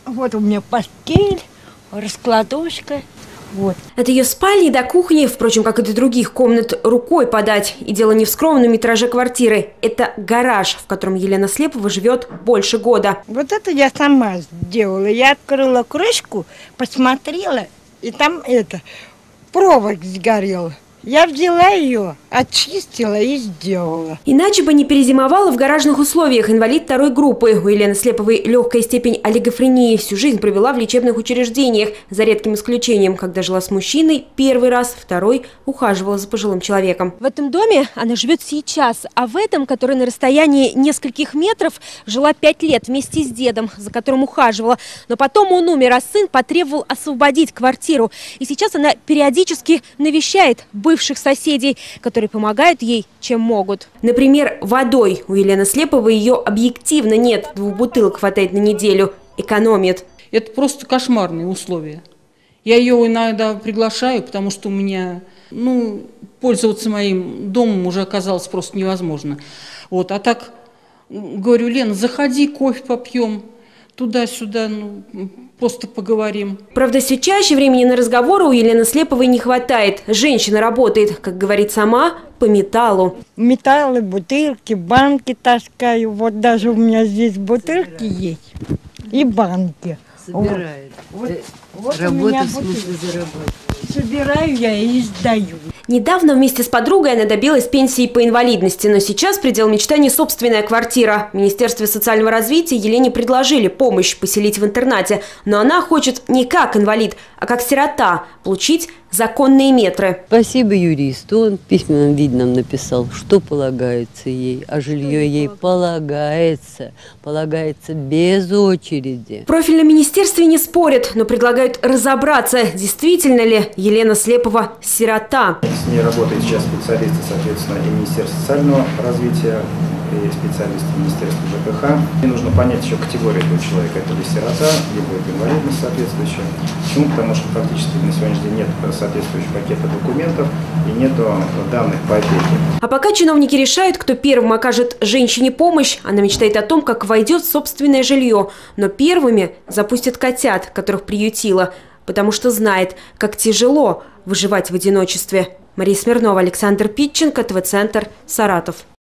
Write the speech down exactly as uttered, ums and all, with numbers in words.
Вот у меня постель, раскладушка. Вот. От ее спальни до кухни, впрочем, как и до других комнат, рукой подать. И дело не в скромном метраже квартиры. Это гараж, в котором Елена Слепова живет больше года. Вот это я сама сделала. Я открыла крышку, посмотрела, и там это, провод сгорел. Я взяла ее, очистила и сделала. Иначе бы не перезимовала в гаражных условиях. Инвалид второй группы. У Елены Слеповой легкая степень олигофрении. Всю жизнь провела в лечебных учреждениях. За редким исключением, когда жила с мужчиной первый раз, второй ухаживала за пожилым человеком. В этом доме она живет сейчас, а в этом, который на расстоянии нескольких метров, жила пять лет вместе с дедом, за которым ухаживала. Но потом он умер, а сын потребовал освободить квартиру. И сейчас она периодически навещает бывших соседей, которые помогают ей, чем могут. Например, водой. У Елены Слеповой ее объективно нет. Двух бутылок хватает на неделю. Экономит. Это просто кошмарные условия. Я ее иногда приглашаю, потому что у меня, ну, пользоваться моим домом уже оказалось просто невозможно. Вот, а так говорю: Лена, заходи, кофе попьем, туда-сюда, ну, просто поговорим. Правда, все чаще времени на разговоры у Елены Слеповой не хватает. Женщина работает, как говорит сама, по металлу. Металлы, бутылки, банки таскаю. Вот даже у меня здесь бутылки есть и банки. Собирает. Вот, вот Работа в смысле зарабатывать. Собираю я и сдаю. Недавно вместе с подругой она добилась пенсии по инвалидности, но сейчас предел мечтаний – собственная квартира. В Министерстве социального развития Елене предложили помощь поселить в интернате, но она хочет не как инвалид, а как сирота получить законные метры. Спасибо юристу, он в письменном виде нам написал, что полагается ей, а жилье ей полагается, полагается без очереди. В профильном министерстве не спорят, но предлагают разобраться, действительно ли Елена Слепова сирота. С ней работают сейчас специалисты, соответственно, и Министерства социального развития, и специалисты Министерства ЖКХ. Мне нужно понять еще категорию этого человека. Это ли сирота, либо это инвалидность соответствующая. Почему? Потому что фактически на сегодняшний день нет соответствующего пакета документов и нет данных по опеке. А пока чиновники решают, кто первым окажет женщине помощь, она мечтает о том, как войдет в собственное жилье. Но первыми запустят котят, которых приютила, потому что знает, как тяжело выживать в одиночестве. Мария Смирнова, Александр Питченко, ТВ-центр, Саратов.